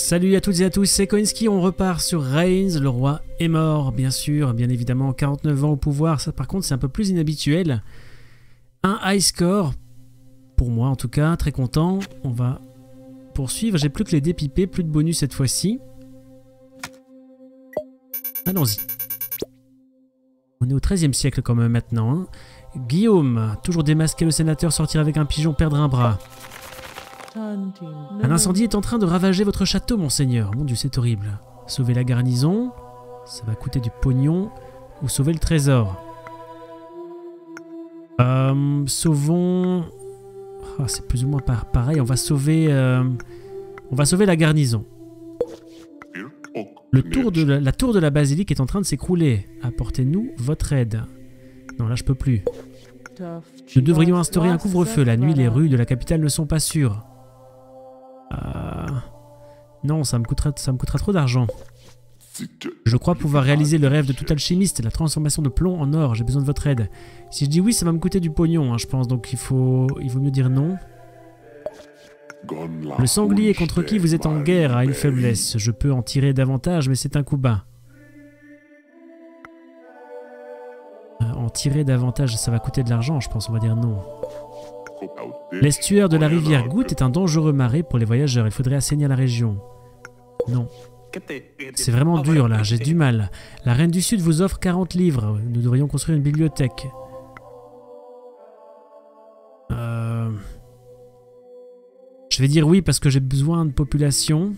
Salut à toutes et à tous, c'est Koinski, on repart sur Reigns, le roi est mort, bien sûr, bien évidemment, 49 ans au pouvoir, ça par contre c'est un peu plus inhabituel. Un high score, pour moi en tout cas, très content, on va poursuivre, j'ai plus que les dépipés, plus de bonus cette fois-ci. Allons-y. On est au XIIIe siècle quand même maintenant. Hein. Guillaume, toujours démasqué, le sénateur sortir avec un pigeon, perdre un bras. Un incendie est en train de ravager votre château, monseigneur. Mon Dieu, c'est horrible. Sauver la garnison, ça va coûter du pognon. Ou sauver le trésor. Sauvons... Oh, c'est plus ou moins pareil. On va sauver la garnison. La tour de la basilique est en train de s'écrouler. Apportez-nous votre aide. Non, là, je peux plus. Nous devrions instaurer un couvre-feu. La nuit, les rues de la capitale ne sont pas sûres. Non, ça me coûtera trop d'argent. Je crois pouvoir réaliser le rêve de tout alchimiste, la transformation de plomb en or. J'ai besoin de votre aide. Si je dis oui, ça va me coûter du pognon, hein, je pense. Donc il vaut mieux dire non. Le sanglier contre qui vous êtes en guerre a une faiblesse. Je peux en tirer davantage, mais c'est un coup bas. En tirer davantage, ça va coûter de l'argent, je pense. On va dire non. L'estuaire de la rivière Goutte est un dangereux marais pour les voyageurs. Il faudrait assainir la région. Non. C'est vraiment dur là, j'ai du mal. La Reine du Sud vous offre 40 livres. Nous devrions construire une bibliothèque. Je vais dire oui parce que j'ai besoin de population.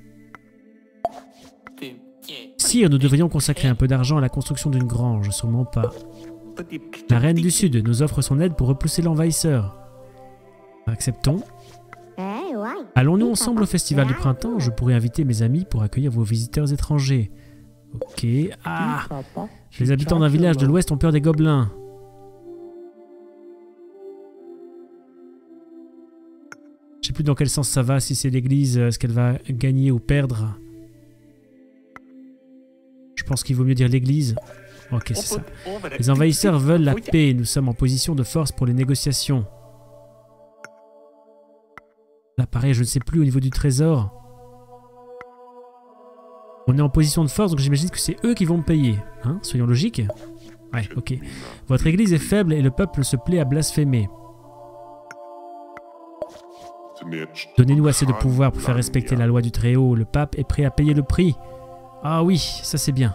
Sire, nous devrions consacrer un peu d'argent à la construction d'une grange. Sûrement pas. La Reine du Sud nous offre son aide pour repousser l'envahisseur. Acceptons. Allons-nous ensemble au festival du printemps? Je pourrais inviter mes amis pour accueillir vos visiteurs étrangers. Ok. Ah! Les habitants d'un village de l'ouest ont peur des gobelins. Je sais plus dans quel sens ça va, si c'est l'église, est-ce qu'elle va gagner ou perdre? Je pense qu'il vaut mieux dire l'église. Ok, c'est ça. Les envahisseurs veulent la paix. Nous sommes en position de force pour les négociations. Là, pareil, je ne sais plus au niveau du trésor. On est en position de force, donc j'imagine que c'est eux qui vont me payer. Hein? Soyons logiques. Ouais, ok. Votre église est faible et le peuple se plaît à blasphémer. Donnez-nous assez de pouvoir pour faire respecter la loi du Très-Haut. Le pape est prêt à payer le prix. Ah oui, ça c'est bien.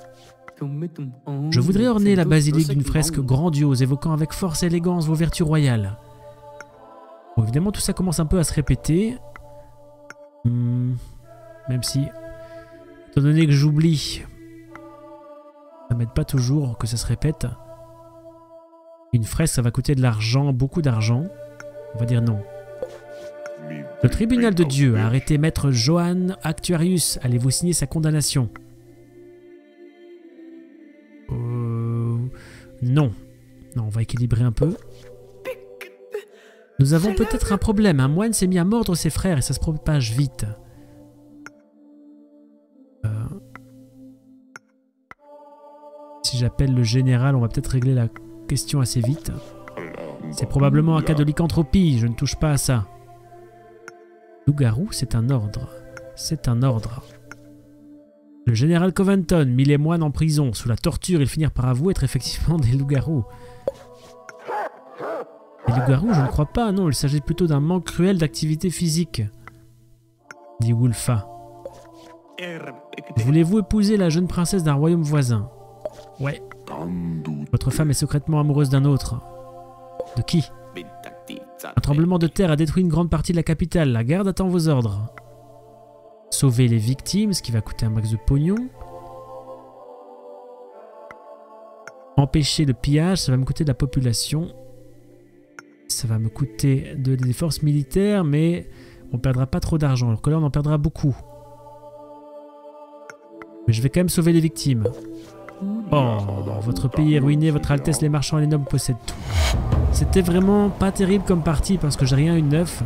Je voudrais orner la basilique d'une fresque grandiose, évoquant avec force et élégance vos vertus royales. Bon, évidemment, tout ça commence un peu à se répéter. Même si, étant donné que j'oublie, ça m'aide pas toujours que ça se répète. Une fresque, ça va coûter de l'argent, beaucoup d'argent. On va dire non. Le tribunal de Dieu a arrêté maître Johann Actuarius. Allez-vous signer sa condamnation? Non. Non, on va équilibrer un peu. Nous avons peut-être un problème. Un moine s'est mis à mordre ses frères et ça se propage vite. Si j'appelle le général, on va peut-être régler la question assez vite. C'est probablement un cas de lycanthropie. Je ne touche pas à ça. Loup-garou, c'est un ordre. C'est un ordre. Le général Covington mit les moines en prison. Sous la torture, ils finirent par avouer être effectivement des loups-garous. Les loups-garous, je ne crois pas. Non, il s'agit plutôt d'un manque cruel d'activité physique. Dit Wulfa. Voulez-vous épouser la jeune princesse d'un royaume voisin? Ouais. Votre femme est secrètement amoureuse d'un autre. De qui? Un tremblement de terre a détruit une grande partie de la capitale. La garde attend vos ordres. Sauver les victimes, ce qui va coûter un max de pognon. Empêcher le pillage, ça va me coûter de la population. Ça va me coûter des forces militaires, mais on perdra pas trop d'argent. Alors que là, on en perdra beaucoup. Mais je vais quand même sauver les victimes. Oh, votre pays est ruiné, votre Altesse, les marchands et les nobles possèdent tout. C'était vraiment pas terrible comme partie parce que j'ai rien eu de neuf.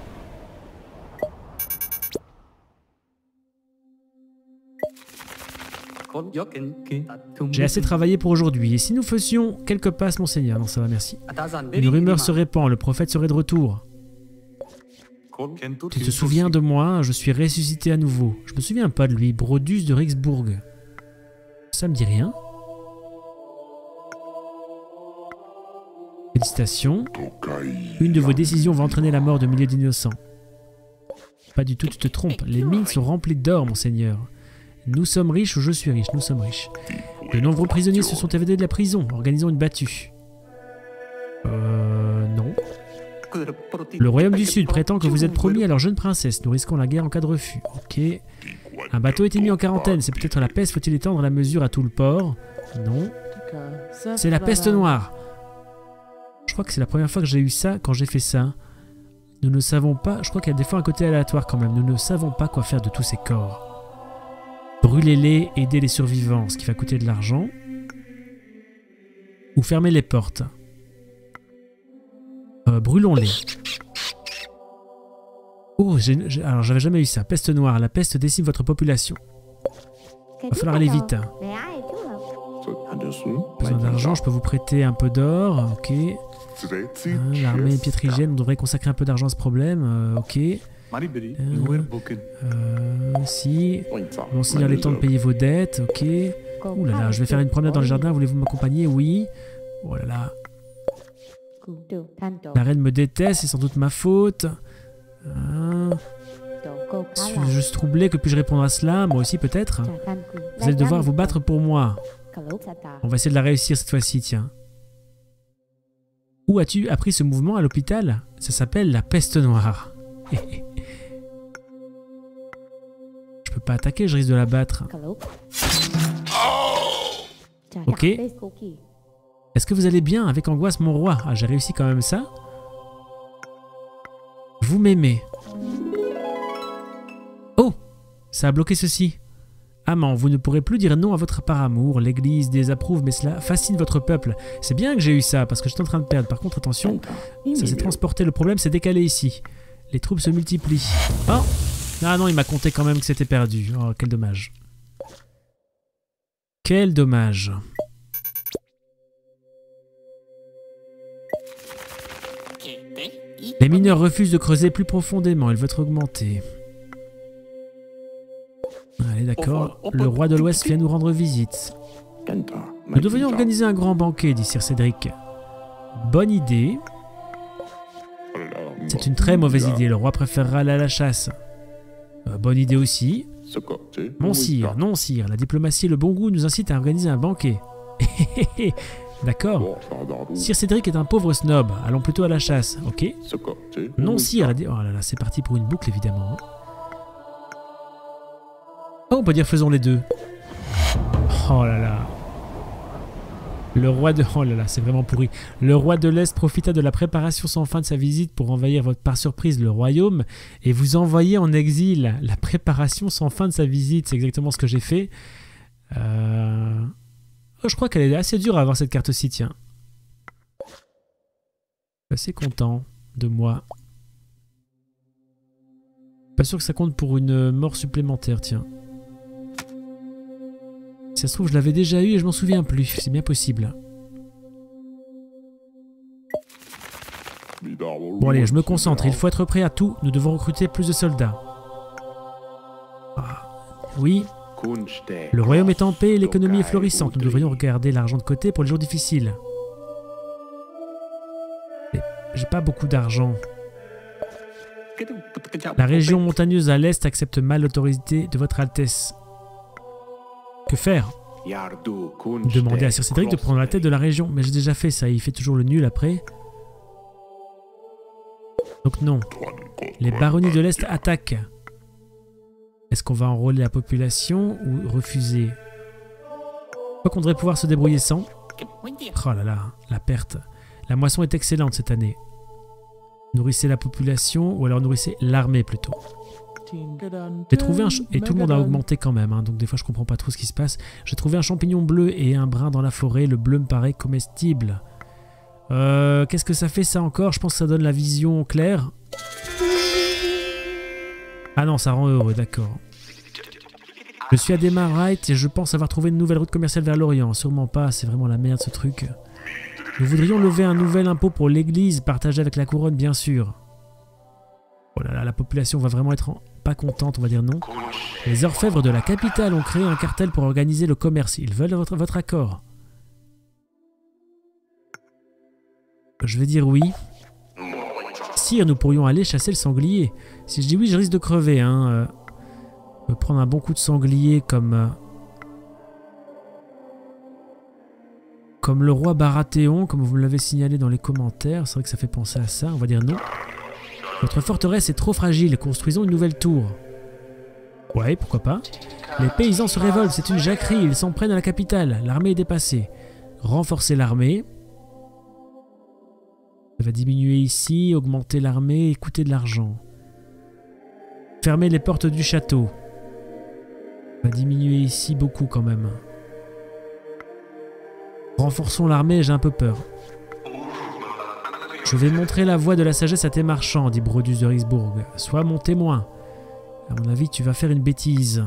J'ai assez travaillé pour aujourd'hui. Et si nous faisions quelques passes, monseigneur? Non, ça va, merci. Une rumeur se répand, le prophète serait de retour. Tu te souviens de moi? Je suis ressuscité à nouveau. Je me souviens pas de lui. Brodus de Rixbourg. Ça me dit rien. Félicitations. Une de vos décisions va entraîner la mort de milliers d'innocents. Pas du tout, tu te trompes. Les mines sont remplies d'or, monseigneur. Nous sommes riches ou je suis riche, nous sommes riches. De nombreux prisonniers se sont évadés de la prison. Organisons une battue. Non. Le royaume du Sud prétend que vous êtes promis à leur jeune princesse. Nous risquons la guerre en cas de refus. Ok. Un bateau a été mis en quarantaine. C'est peut-être la peste. Faut-il étendre la mesure à tout le port? Non. C'est la peste noire. Je crois que c'est la première fois que j'ai eu ça quand j'ai fait ça. Nous ne savons pas. Je crois qu'il y a des fois un côté aléatoire quand même. Nous ne savons pas quoi faire de tous ces corps. Brûlez-les, aidez les survivants, ce qui va coûter de l'argent. Ou fermez les portes. Brûlons-les. Oh, alors j'avais jamais eu ça. Peste noire, la peste décime votre population. Va falloir aller vite. Besoin d'argent, je peux vous prêter un peu d'or. Ok. L'armée piétrigène, on devrait consacrer un peu d'argent à ce problème. Ok. Si. Monseigneur, il est temps de payer vos dettes. Ok. Ouh là là, je vais faire une promenade dans le jardin. Voulez-vous m'accompagner? Oui. Oh là là. La reine me déteste, c'est sans doute ma faute. Je suis troublé, que puis-je répondre à cela? Moi aussi peut-être. Vous allez devoir vous battre pour moi. On va essayer de la réussir cette fois-ci, tiens. Où as-tu appris ce mouvement à l'hôpital? Ça s'appelle la peste noire. Je peux pas attaquer, je risque de la battre. Ok. Est-ce que vous allez bien? Avec angoisse, mon roi. Ah, j'ai réussi quand même ça. Vous m'aimez. Oh! Ça a bloqué ceci. Amant, vous ne pourrez plus dire non à votre paramour. L'Église désapprouve, mais cela fascine votre peuple. C'est bien que j'ai eu ça, parce que j'étais en train de perdre. Par contre, attention, ça s'est transporté. Le problème s'est décalé ici. Les troupes se multiplient. Oh! Ah non, il m'a compté quand même que c'était perdu. Oh, quel dommage. Quel dommage. Les mineurs refusent de creuser plus profondément. Ils veulent augmenter. Allez, d'accord. Le roi de l'Ouest vient nous rendre visite. Nous devrions organiser un grand banquet, dit Sir Cédric. Bonne idée. C'est une très mauvaise idée. Le roi préférera aller à la chasse. Bonne idée aussi. Mon sire, non sire. La diplomatie et le bon goût nous incitent à organiser un banquet. D'accord. Sir Cédric est un pauvre snob. Allons plutôt à la chasse, ok? Non sire. Oh là là, c'est parti pour une boucle évidemment. Oh, on peut dire faisons les deux. Oh là là. Le roi de... Oh là là, c'est vraiment pourri. Le roi de l'Est profita de la préparation sans fin de sa visite pour envahir par surprise le royaume et vous envoyer en exil. La préparation sans fin de sa visite, c'est exactement ce que j'ai fait. Oh, je crois qu'elle est assez dure à avoir cette carte-ci, tiens. Je suis assez content de moi. Pas sûr que ça compte pour une mort supplémentaire, tiens. Si ça se trouve, je l'avais déjà eu et je m'en souviens plus. C'est bien possible. Bon allez, je me concentre. Il faut être prêt à tout. Nous devons recruter plus de soldats. Ah, oui. Le royaume est en paix et l'économie est florissante. Nous devrions regarder l'argent de côté pour les jours difficiles. J'ai pas beaucoup d'argent. La région montagneuse à l'est accepte mal l'autorité de votre Altesse. Que faire? Demandez à Sir Cédric de prendre la tête de la région. Mais j'ai déjà fait ça, il fait toujours le nul après. Donc non. Les baronnies de l'Est attaquent. Est-ce qu'on va enrôler la population ou refuser? Je crois qu'on devrait pouvoir se débrouiller sans. Oh là là, la perte. La moisson est excellente cette année. Nourrissez la population ou alors nourrissez l'armée plutôt. J'ai trouvé un... Et tout le monde a augmenté quand même, hein, donc des fois je comprends pas trop ce qui se passe. J'ai trouvé un champignon bleu et un brun dans la forêt. Le bleu me paraît comestible. Qu'est-ce que ça fait ça encore? Je pense que ça donne la vision claire. Ah non, ça rend heureux, d'accord. Je suis à Demarite et je pense avoir trouvé une nouvelle route commerciale vers l'Orient. Sûrement pas, c'est vraiment la merde ce truc. Nous voudrions lever un nouvel impôt pour l'église, partagé avec la couronne bien sûr. Oh là là, la population va vraiment être pas contente, on va dire non. Les orfèvres de la capitale ont créé un cartel pour organiser le commerce. Ils veulent votre accord. Je vais dire oui. Sire, nous pourrions aller chasser le sanglier. Si je dis oui, je risque de crever. Je vais prendre un bon coup de sanglier comme le roi Baratheon, comme vous me l'avez signalé dans les commentaires. C'est vrai que ça fait penser à ça. On va dire non. Votre forteresse est trop fragile. Construisons une nouvelle tour. Ouais, pourquoi pas. Les paysans se révoltent. C'est une jacquerie. Ils s'en prennent à la capitale. L'armée est dépassée. Renforcer l'armée. Ça va diminuer ici, augmenter l'armée et coûter de l'argent. Fermer les portes du château. Ça va diminuer ici beaucoup quand même. Renforçons l'armée, j'ai un peu peur. Je vais montrer la voie de la sagesse à tes marchands, dit Brodus de Rixbourg. Sois mon témoin. À mon avis, tu vas faire une bêtise.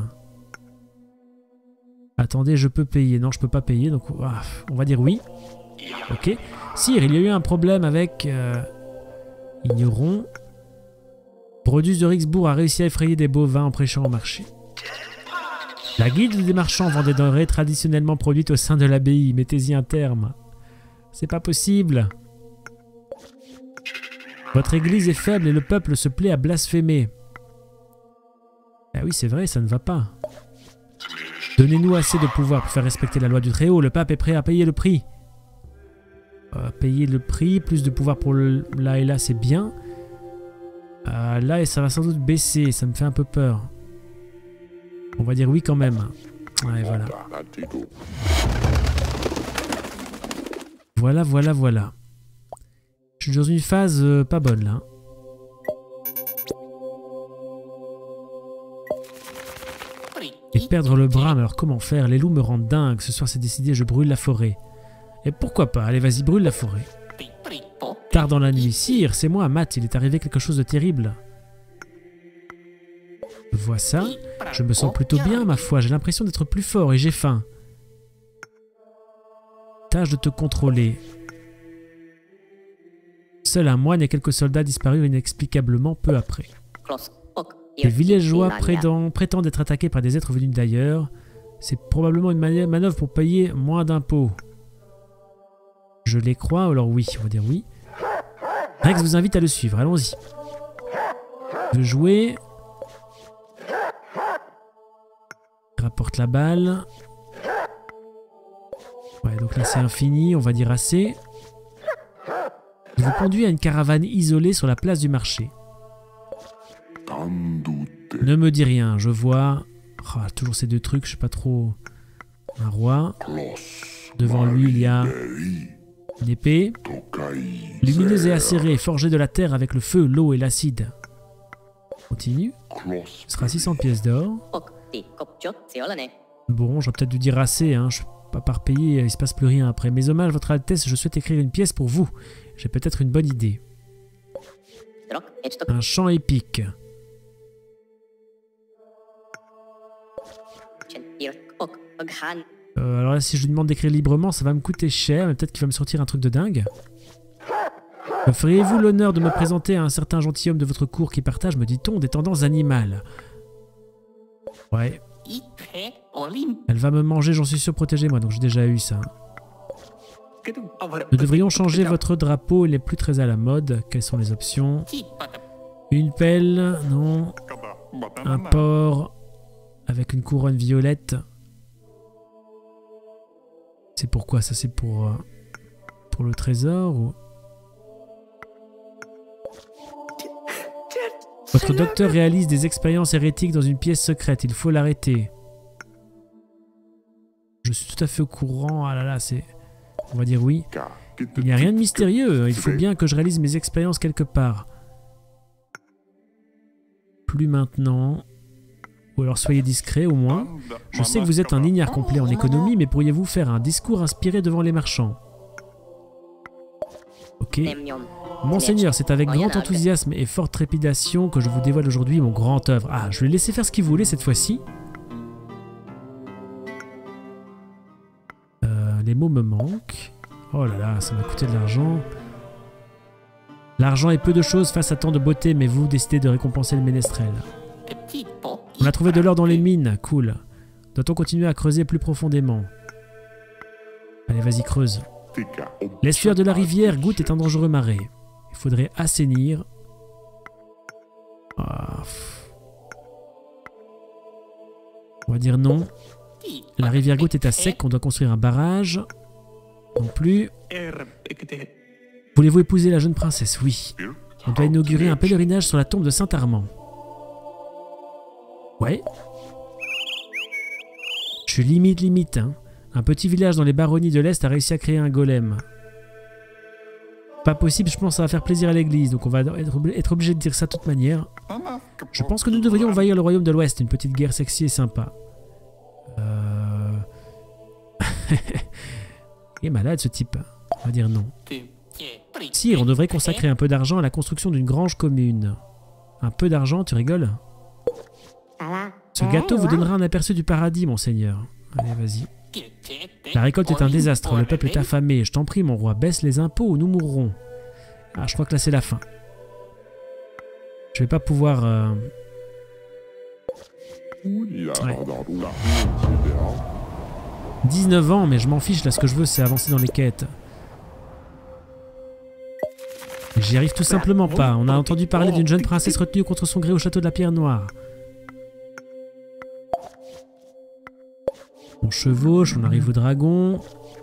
Attendez, je peux payer. Non, je peux pas payer, donc on va dire oui. Ok. Sire, il y a eu un problème avec... Ignorons. Brodus de Rixbourg a réussi à effrayer des bovins en prêchant au marché. La guilde des marchands vend des denrées traditionnellement produites au sein de l'abbaye. Mettez-y un terme. C'est pas possible. Votre église est faible et le peuple se plaît à blasphémer. Ah oui, c'est vrai, ça ne va pas. Donnez-nous assez de pouvoir pour faire respecter la loi du Très-Haut. Le pape est prêt à payer le prix. Payer le prix, plus de pouvoir pour là et là, c'est bien. Là, et ça va sans doute baisser, ça me fait un peu peur. On va dire oui quand même. Ouais, voilà. Voilà. Je suis dans une phase pas bonne là. Et perdre le bras, mais alors comment faire? Les loups me rendent dingue. Ce soir c'est décidé, je brûle la forêt. Et pourquoi pas? Allez, vas-y, brûle la forêt. Tard dans la nuit. Sire, c'est moi, Matt, il est arrivé quelque chose de terrible. Je vois ça. Je me sens plutôt bien, ma foi. J'ai l'impression d'être plus fort et j'ai faim. Tâche de te contrôler. Seul un moine et quelques soldats disparurent inexplicablement peu après. Les villageois prétendent être attaqués par des êtres venus d'ailleurs. C'est probablement une manœuvre pour payer moins d'impôts. Je les crois, alors oui, on va dire oui. Rex vous invite à le suivre, allons-y. Je veux jouer. Rapporte la balle. Ouais, donc là c'est infini, on va dire assez. Je vous conduis à une caravane isolée sur la place du marché. Ne me dis rien, je vois... Oh, toujours ces deux trucs, je sais pas trop... Un roi. Devant lui, il y a une épée. Lumineuse et acérée, forgée de la terre avec le feu, l'eau et l'acide. Continue. Ce sera 600 pièces d'or. Bon, j'aurais peut-être dû dire assez, hein. Je suis pas par payer, il se passe plus rien après. Mes hommages, votre Altesse, je souhaite écrire une pièce pour vous. J'ai peut-être une bonne idée. Un chant épique. Alors là, si je lui demande d'écrire librement, ça va me coûter cher, mais peut-être qu'il va me sortir un truc de dingue. Me feriez-vous l'honneur de me présenter à un certain gentilhomme de votre cour qui partage, me dit-on, des tendances animales? Ouais. Elle va me manger, j'en suis sûr, protégez-moi, donc j'ai déjà eu ça. Nous devrions changer votre drapeau, il n'est plus très à la mode. Quelles sont les options? Une pelle, non. Un porc avec une couronne violette. C'est pourquoi ça? C'est pour le trésor ou... Votre docteur réalise des expériences hérétiques dans une pièce secrète. Il faut l'arrêter. Je suis tout à fait au courant. Ah là là, c'est... On va dire oui. Il n'y a rien de mystérieux. Il faut bien que je réalise mes expériences quelque part. Plus maintenant. Ou alors soyez discret au moins. Je sais que vous êtes un ignare complet en économie, mais pourriez-vous faire un discours inspiré devant les marchands? Ok. Monseigneur, c'est avec grand enthousiasme et forte trépidation que je vous dévoile aujourd'hui mon grand œuvre. Ah, je vais laisser faire ce qu'il voulait cette fois-ci. Les mots me manquent. Oh là là, ça m'a coûté de l'argent. L'argent est peu de choses face à tant de beauté, mais vous décidez de récompenser le ménestrel. On a trouvé de l'or dans les mines, cool. Doit-on continuer à creuser plus profondément? Allez, vas-y, creuse. L'estuaire de la rivière Goutte est un dangereux marais. Il faudrait assainir. Ah, on va dire non. La rivière Goutte est à sec, on doit construire un barrage. Non plus. Voulez-vous épouser la jeune princesse? Oui. On doit inaugurer un pèlerinage sur la tombe de Saint-Armand. Ouais. Je suis limite, hein. Un petit village dans les baronnies de l'Est a réussi à créer un golem. Pas possible, je pense que ça va faire plaisir à l'église, donc on va être obligé de dire ça de toute manière. Je pense que nous devrions envahir le royaume de l'Ouest, une petite guerre sexy et sympa. Il est malade ce type. On va dire non. Sire, on devrait consacrer un peu d'argent à la construction d'une grange commune. Un peu d'argent, tu rigoles? Ce gâteau vous donnera un aperçu du paradis, monseigneur. Allez, vas-y. La récolte est un désastre, le peuple est affamé. Je t'en prie, mon roi, baisse les impôts ou nous mourrons. Ah, je crois que là c'est la fin. Je vais pas pouvoir... Ouais. 19 ans, mais je m'en fiche, là ce que je veux c'est avancer dans les quêtes. J'y arrive tout simplement pas. On a entendu parler d'une jeune princesse retenue contre son gré au château de la Pierre Noire. On chevauche, on arrive au dragon.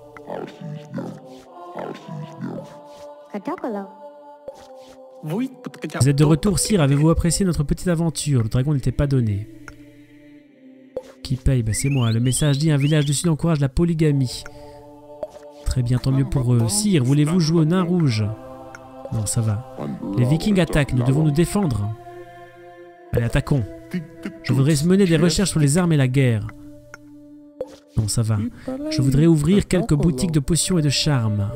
Vous êtes de retour, sire. Avez-vous apprécié notre petite aventure? Le dragon n'était pas donné. Qui paye? Bah, c'est moi. Le message dit: un village du sud encourage la polygamie. Très bien, tant mieux pour eux. Sire, voulez-vous jouer au nain rouge? Non, ça va. Les vikings attaquent. Nous devons nous défendre. Allez, attaquons. Je voudrais mener des recherches sur les armes et la guerre. Non, ça va. Je voudrais ouvrir quelques boutiques de potions et de charmes.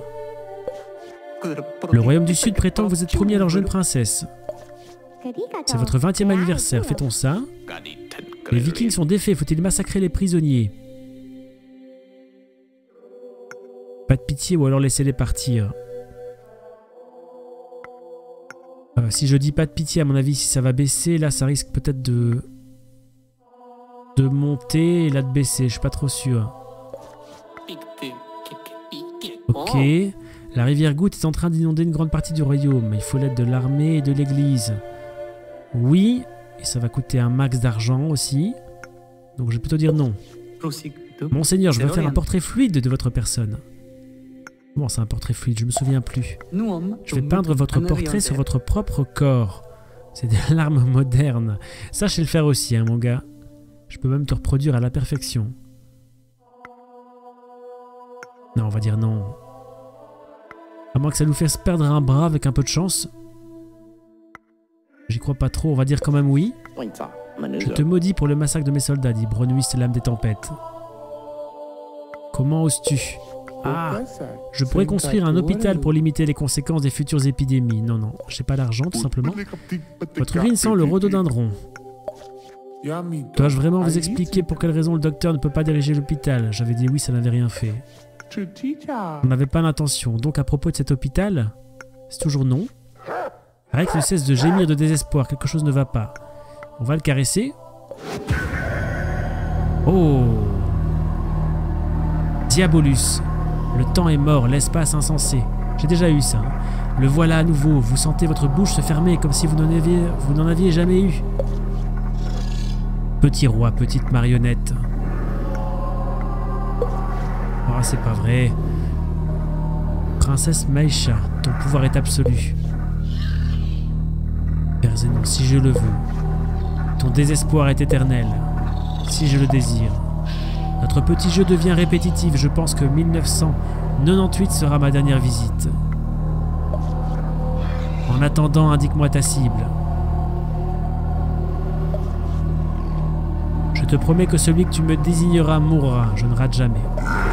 Le royaume du Sud prétend que vous êtes promis à leur jeune princesse. C'est votre 20e anniversaire, fait-on ça? Les vikings sont défaits, faut-il massacrer les prisonniers? Pas de pitié ou alors laissez-les partir. Si je dis pas de pitié, à mon avis, si ça va baisser, là ça risque peut-être de monter et là de baisser, je suis pas trop sûr. Ok. La rivière Goutte est en train d'inonder une grande partie du royaume. Il faut l'aide de l'armée et de l'église. Oui, et ça va coûter un max d'argent aussi. Donc je vais plutôt dire non. Monseigneur, je veux faire un portrait fluide de votre personne. Bon, c'est un portrait fluide, je me souviens plus. Je vais peindre votre portrait sur votre propre corps. C'est des larmes modernes. Ça, je sais le faire aussi, hein, mon gars. Je peux même te reproduire à la perfection. Non, on va dire non. À moins que ça nous fasse perdre un bras avec un peu de chance. J'y crois pas trop, on va dire quand même oui. Je te maudis pour le massacre de mes soldats, dit Bronwist, l'âme des tempêtes. Comment oses-tu? Ah, je pourrais construire un hôpital pour limiter les conséquences des futures épidémies. Non, non, j'ai pas d'argent tout simplement. Votre urine sent le rhododendron. Dois-je vraiment vous expliquer pour quelle raison le docteur ne peut pas diriger l'hôpital? J'avais dit oui, ça n'avait rien fait. On n'avait pas l'intention. Donc à propos de cet hôpital, c'est toujours non. Rex ne cesse de gémir de désespoir. Quelque chose ne va pas. On va le caresser. Oh! Diabolus. Le temps est mort, l'espace insensé. J'ai déjà eu ça. Le voilà à nouveau. Vous sentez votre bouche se fermer comme si vous n'en aviez jamais eu. Petit roi, petite marionnette. Oh, c'est pas vrai. Princesse Maïcha, ton pouvoir est absolu. Père Zénon, si je le veux. Ton désespoir est éternel. Si je le désire. Notre petit jeu devient répétitif. Je pense que 1998 sera ma dernière visite. En attendant, indique-moi ta cible. Je te promets que celui que tu me désigneras mourra. Je ne rate jamais.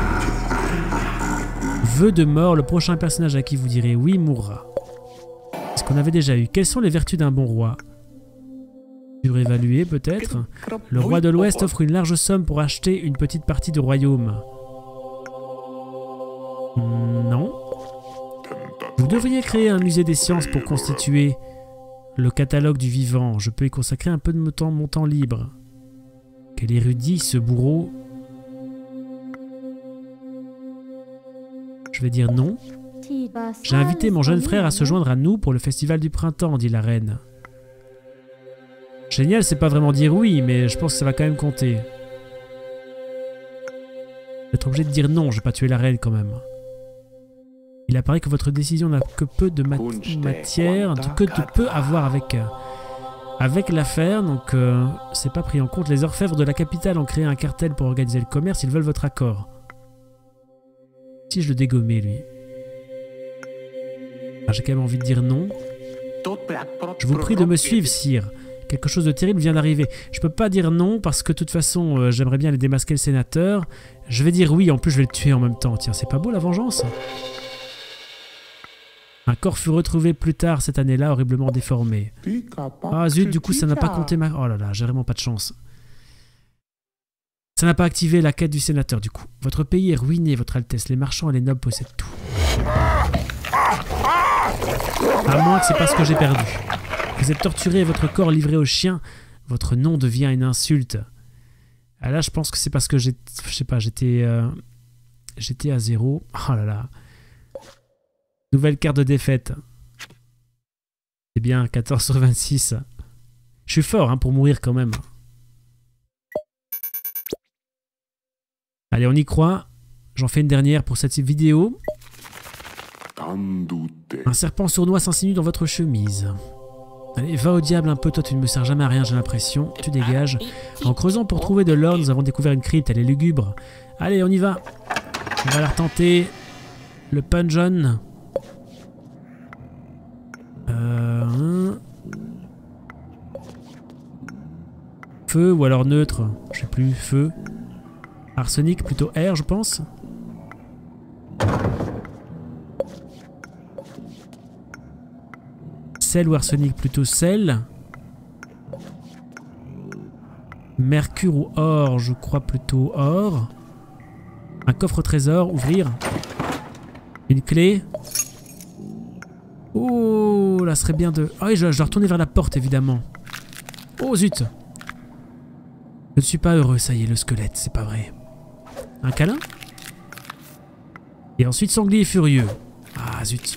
Vœu de mort, le prochain personnage à qui vous direz oui mourra. Est-ce qu'on avait déjà eu? Quelles sont les vertus d'un bon roi? Surévalué peut-être. Le roi de l'Ouest offre une large somme pour acheter une petite partie du royaume. Non. devriez créer un musée des sciences pour constituer le catalogue du vivant. Je peux y consacrer un peu de mon temps libre. Quel érudit, ce bourreau. Je vais dire non. J'ai invité mon jeune frère à se joindre à nous pour le festival du printemps, dit la reine. Génial, c'est pas vraiment dire oui, mais je pense que ça va quand même compter. Je vais être obligé de dire non, je vais pas tuer la reine quand même. Il apparaît que votre décision n'a que peu de matière, que de peu à voir avec l'affaire, donc c'est pas pris en compte. Les orfèvres de la capitale ont créé un cartel pour organiser le commerce, ils veulent votre accord. Si je le dégommais, lui. Ah, j'ai quand même envie de dire non. Je vous prie de me suivre, sire. Quelque chose de terrible vient d'arriver. Je peux pas dire non parce que de toute façon, j'aimerais bien aller démasquer le sénateur. Je vais dire oui, en plus je vais le tuer en même temps. Tiens, c'est pas beau la vengeance? Un corps fut retrouvé plus tard cette année-là, horriblement déformé. Ah zut, du coup ça n'a pas compté ma... Oh là là, j'ai vraiment pas de chance. Ça n'a pas activé la quête du sénateur du coup. Votre pays est ruiné, votre Altesse. Les marchands et les nobles possèdent tout. À moins que c'est parce que j'ai perdu. Vous êtes torturé et votre corps livré aux chiens. Votre nom devient une insulte. Ah là, je pense que c'est parce que je sais pas, j'étais à 0. Oh là là. Nouvelle carte de défaite. C'est bien, 14 sur 26. Je suis fort hein, pour mourir quand même. Allez, on y croit. J'en fais une dernière pour cette vidéo. Un serpent sournois s'insinue dans votre chemise. Allez, va au diable un peu, toi tu ne me sers jamais à rien, j'ai l'impression. Tu dégages. En creusant pour trouver de l'or, nous avons découvert une crypte, elle est lugubre. Allez, on y va. On va la retenter. Le pungeon. Feu ou alors neutre, je sais plus, feu. Arsenic, plutôt air, je pense. Sel ou arsenic, plutôt sel. Mercure ou or, je crois plutôt or. Un coffre au trésor, ouvrir. Une clé. Oh, là serait bien de... Ah oui, je dois retourner vers la porte, évidemment. Oh zut. Je ne suis pas heureux, ça y est, le squelette, c'est pas vrai. Un câlin. Et ensuite sanglier furieux. Ah zut.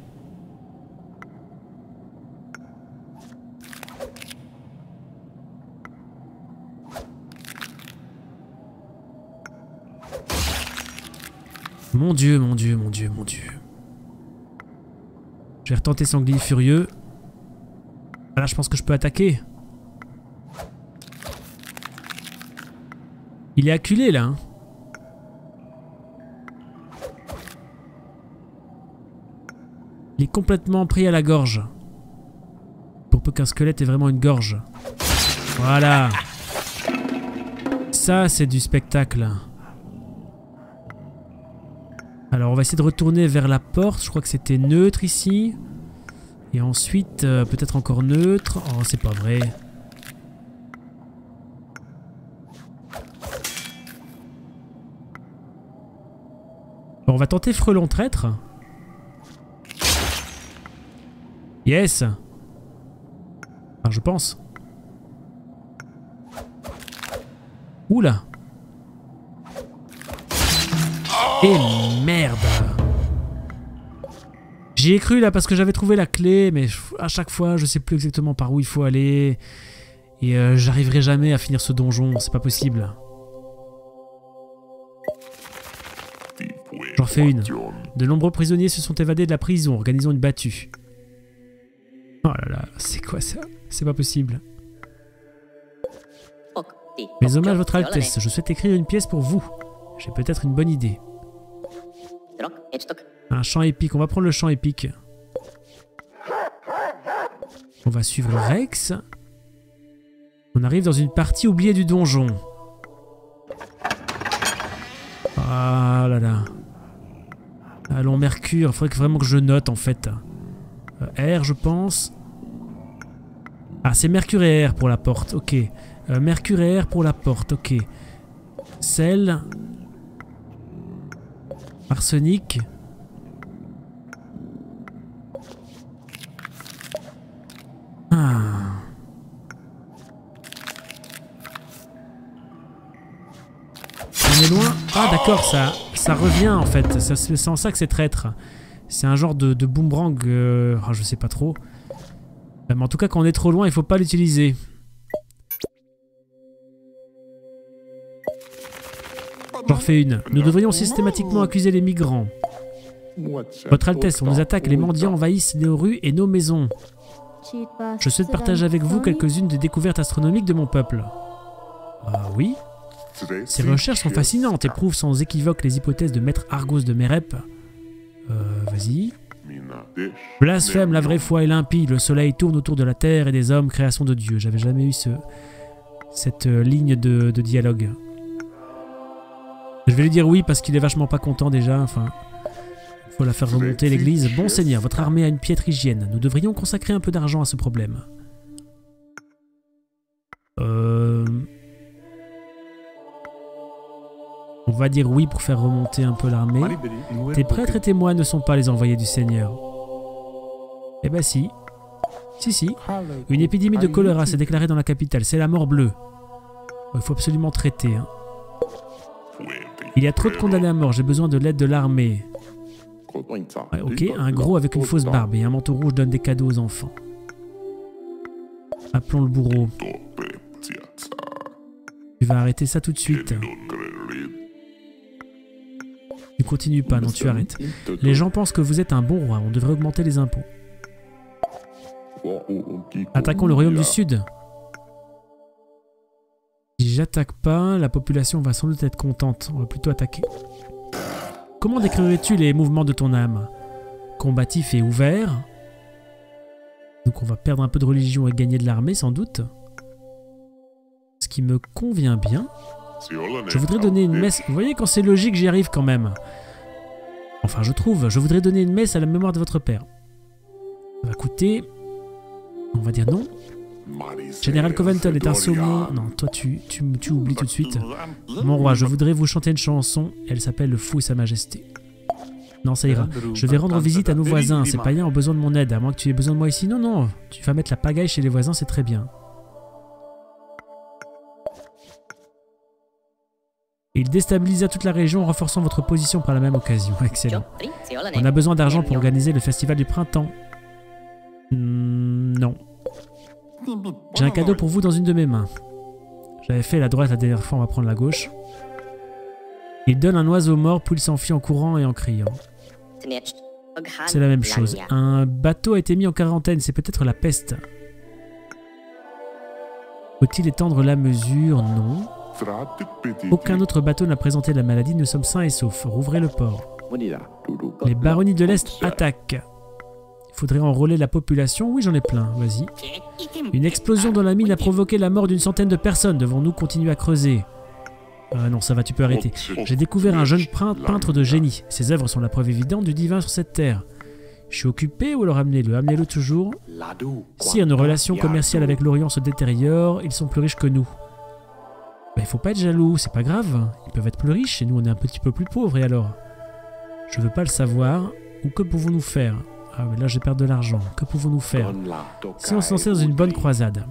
Mon Dieu, mon Dieu, mon Dieu, mon Dieu. Je vais retenter sanglier furieux. Là, je pense que je peux attaquer. Il est acculé, là. Hein. Il est complètement pris à la gorge. Pour peu qu'un squelette ait vraiment une gorge. Voilà. Ça, c'est du spectacle. Alors, on va essayer de retourner vers la porte. Je crois que c'était neutre ici. Et ensuite, peut-être encore neutre. Oh, c'est pas vrai. Bon, on va tenter frelon traître. Yes. Enfin, je pense. Oula. Et merde. J'y ai cru là parce que j'avais trouvé la clé, mais à chaque fois je sais plus exactement par où il faut aller. Et j'arriverai jamais à finir ce donjon, c'est pas possible. J'en fais une. De nombreux prisonniers se sont évadés de la prison, organisant une battue. Oh là là, c'est quoi ça? C'est pas possible. Mes hommages, votre Altesse, je souhaite écrire une pièce pour vous. J'ai peut-être une bonne idée. Un chant épique, on va prendre le chant épique. On va suivre Rex. On arrive dans une partie oubliée du donjon. Ah là là. Allons, Mercure, il faudrait vraiment que je note en fait. R, je pense. Ah, c'est Mercure et R pour la porte, ok. Mercure et R pour la porte, ok. Sel. Arsenic. Ah. On est loin. Ah d'accord, ça revient en fait. C'est en ça que c'est traître. C'est un genre de boomerang. Je sais pas trop. Mais en tout cas, quand on est trop loin, il faut pas l'utiliser. J'en refais une. Nous devrions systématiquement accuser les migrants. Votre Altesse, on nous attaque, les mendiants envahissent nos rues et nos maisons. Je souhaite partager avec vous quelques-unes des découvertes astronomiques de mon peuple. Oui. Ces recherches sont fascinantes et prouvent sans équivoque les hypothèses de Maître Argos de Mérep. Vas-y. Blasphème, la vraie foi est limpide, le soleil tourne autour de la terre et des hommes, création de Dieu. J'avais jamais eu cette ligne de dialogue. Je vais lui dire oui parce qu'il est vachement pas content déjà, enfin... Il faut la faire remonter l'église. Bon Seigneur, votre armée a une piètre hygiène. Nous devrions consacrer un peu d'argent à ce problème. On va dire oui pour faire remonter un peu l'armée. Tes prêtres et tes moines ne sont pas les envoyés du Seigneur. Eh ben si. Si. Une épidémie de choléra s'est déclarée dans la capitale. C'est la mort bleue. Il faut absolument traiter. Hein. Il y a trop de condamnés à mort. J'ai besoin de l'aide de l'armée. Ouais, ok, un gros avec une fausse barbe et un manteau rouge donne des cadeaux aux enfants. Appelons le bourreau. Tu vas arrêter ça tout de suite. Tu continues pas, non, tu arrêtes. Les gens pensent que vous êtes un bon roi, on devrait augmenter les impôts. Attaquons le royaume du Sud. Si j'attaque pas, la population va sans doute être contente. On va plutôt attaquer. Comment décrirais-tu les mouvements de ton âme? Combatif et ouvert. Donc on va perdre un peu de religion et gagner de l'armée sans doute. Ce qui me convient bien. Je voudrais donner une messe... Vous voyez quand c'est logique j'y arrive quand même. Enfin je trouve. Je voudrais donner une messe à la mémoire de votre père. Ça va coûter... On va dire non. Général Coventon est un saumon... Non, toi tu oublies tout de suite. Mon roi, je voudrais vous chanter une chanson. Elle s'appelle Le Fou et Sa Majesté. Non, ça ira. Je vais rendre visite à nos voisins. Ces païens ont besoin de mon aide. À moins que tu aies besoin de moi ici. Non. Tu vas mettre la pagaille chez les voisins, c'est très bien. Il déstabilisa toute la région en renforçant votre position par la même occasion. Excellent. On a besoin d'argent pour organiser le festival du printemps. Non. J'ai un cadeau pour vous dans une de mes mains. J'avais fait la droite la dernière fois, on va prendre la gauche. Il donne un oiseau mort, puis il s'enfuit en courant et en criant. C'est la même chose. Un bateau a été mis en quarantaine, c'est peut-être la peste. Faut-il étendre la mesure? Non. Aucun autre bateau n'a présenté la maladie, nous sommes sains et saufs. Rouvrez le port. Les baronnies de l'Est attaquent. Il faudrait enrôler la population. Oui, j'en ai plein, vas-y. Une explosion dans la mine a provoqué la mort d'une centaine de personnes. Devons-nous continuer à creuser? Non, ça va, tu peux arrêter. J'ai découvert un jeune peintre de génie. Ses œuvres sont la preuve évidente du divin sur cette terre. Je suis occupé ou alors amenez-le? Amenez-le toujours. Si nos relations commerciales avec l'Orient se détériorent, ils sont plus riches que nous. Il faut pas être jaloux, c'est pas grave. Ils peuvent être plus riches et nous on est un petit peu plus pauvres, et alors? Je veux pas le savoir. Ou que pouvons-nous faire? Ah mais là je perds de l'argent. Que pouvons-nous faire si on se lançait dans une bonne croisade?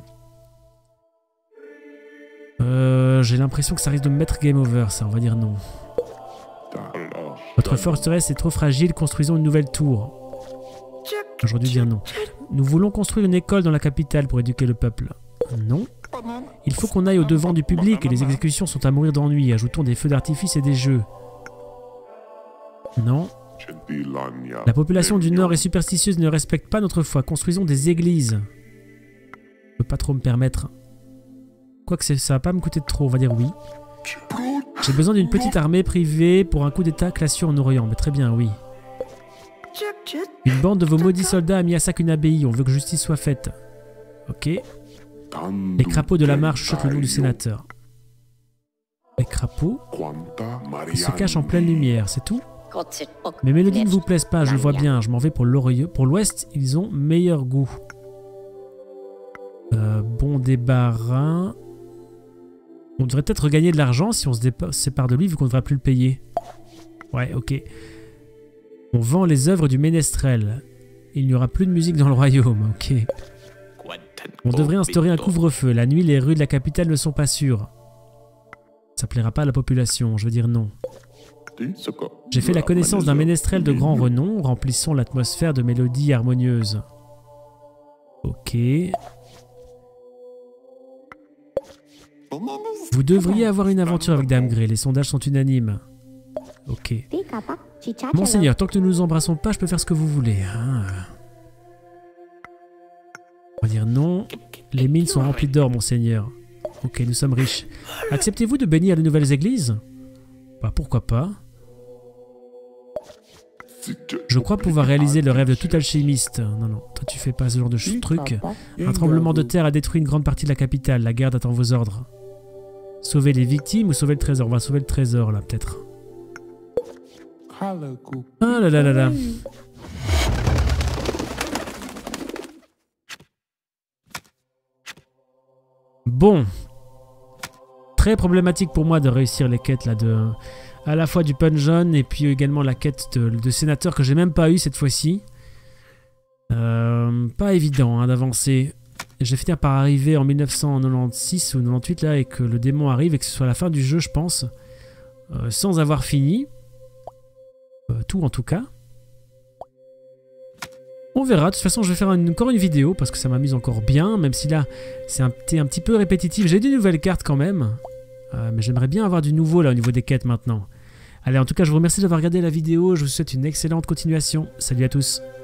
J'ai l'impression que ça risque de me mettre game over, ça, on va dire non. Votre forteresse est trop fragile, construisons une nouvelle tour. J'aurais dû dire non. Nous voulons construire une école dans la capitale pour éduquer le peuple. Non. Il faut qu'on aille au devant du public et les exécutions sont à mourir d'ennui. Ajoutons des feux d'artifice et des jeux. Non. La population du Nord est superstitieuse et ne respecte pas notre foi. Construisons des églises. Je peux pas trop me permettre. Quoique ça va pas me coûter de trop, on va dire oui. J'ai besoin d'une petite armée privée pour un coup d'état classieux en Orient. Mais très bien, oui. Une bande de vos maudits soldats a mis à sac une abbaye. On veut que justice soit faite. Ok. Les crapauds de la marche chuchotent le nom du sénateur. Les crapauds? Ils se cachent en pleine lumière, c'est tout? Mes mélodies ne vous plaisent pas, je le vois bien. Je m'en vais pour l'ouest, ils ont meilleur goût. Bon débarras. On devrait peut-être regagner de l'argent si on se sépare de lui vu qu'on ne devra plus le payer. Ouais, ok. On vend les œuvres du ménestrel. Il n'y aura plus de musique dans le royaume, ok. On devrait instaurer un couvre-feu. La nuit, les rues de la capitale ne sont pas sûres. Ça plaira pas à la population, je veux dire non. J'ai fait la connaissance d'un ménestrel de grand renom, remplissons l'atmosphère de mélodies harmonieuses. Ok. Vous devriez avoir une aventure avec Dame Grey, les sondages sont unanimes. Ok. Monseigneur, tant que nous nous embrassons pas, je peux faire ce que vous voulez. Hein. On va dire non. Les mines sont remplies d'or, monseigneur. Ok, nous sommes riches. Acceptez-vous de bénir les nouvelles églises? Bah pourquoi pas. Je crois pouvoir réaliser le rêve de tout alchimiste. Non, non, toi tu fais pas ce genre de truc. Un tremblement de terre a détruit une grande partie de la capitale. La garde attend vos ordres. Sauver les victimes ou sauver le trésor? On va sauver le trésor là, peut-être. Ah là là là là. Bon. Très problématique pour moi de réussir les quêtes là de... À la fois du pungeon et puis également la quête de sénateur que j'ai même pas eu cette fois-ci. Pas évident hein, d'avancer. Je vais finir par arriver en 1996 ou 98 là et que le démon arrive et que ce soit la fin du jeu je pense. Sans avoir fini. Tout en tout cas. On verra, de toute façon je vais faire encore une vidéo parce que ça m'amuse encore bien. Même si là c'est un petit peu répétitif. J'ai des nouvelles cartes quand même. Mais j'aimerais bien avoir du nouveau là au niveau des quêtes maintenant. Allez, en tout cas, je vous remercie d'avoir regardé la vidéo. Je vous souhaite une excellente continuation. Salut à tous.